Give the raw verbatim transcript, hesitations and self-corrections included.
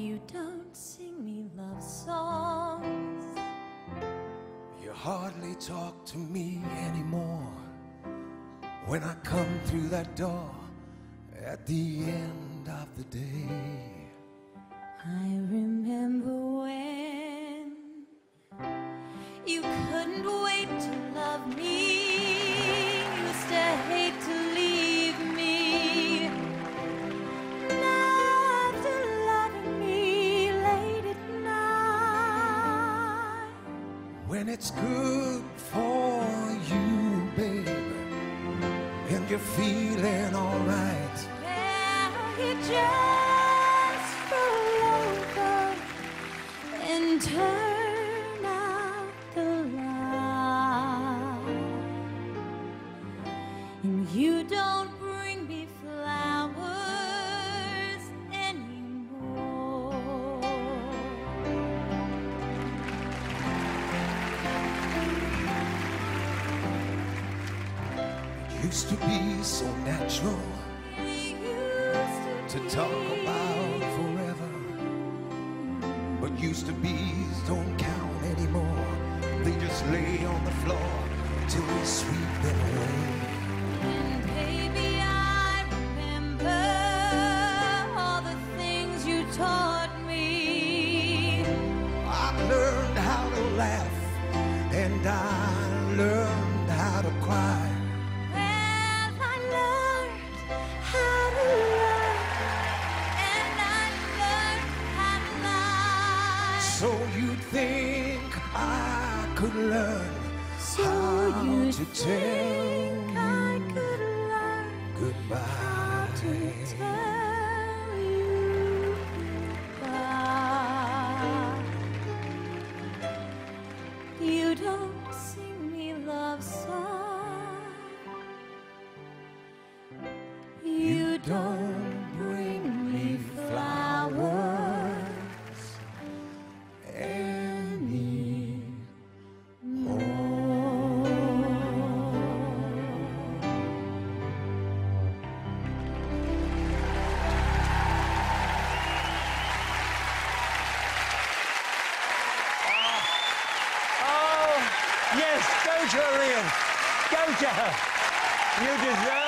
You don't sing me love songs. You hardly talk to me anymore. When I come through that door at the end of the day, I remember when you couldn't wait to love me. You used to hate to leave me. Now after loving me late at night, when it's good for you, baby, and you're feeling alright, well, you just roll over and turn out the light. And you don't bring me flowers anymore. it used to be so natural to talk about forever, but used to be's don't count anymore. They just lay on the floor till we sweep them away. And baby, I remember all the things you taught me. I learned how to laugh and I learned how to cry. Well, I learned how to love, and I learned how to lie. So you'd think I could learn So how you'd to tell think I you could learn goodbye. how to tell you goodbye. You don't sing me love songs. You don't bring me flowers anymore. Oh, yes, go to her, Ian. Go to her. You deserve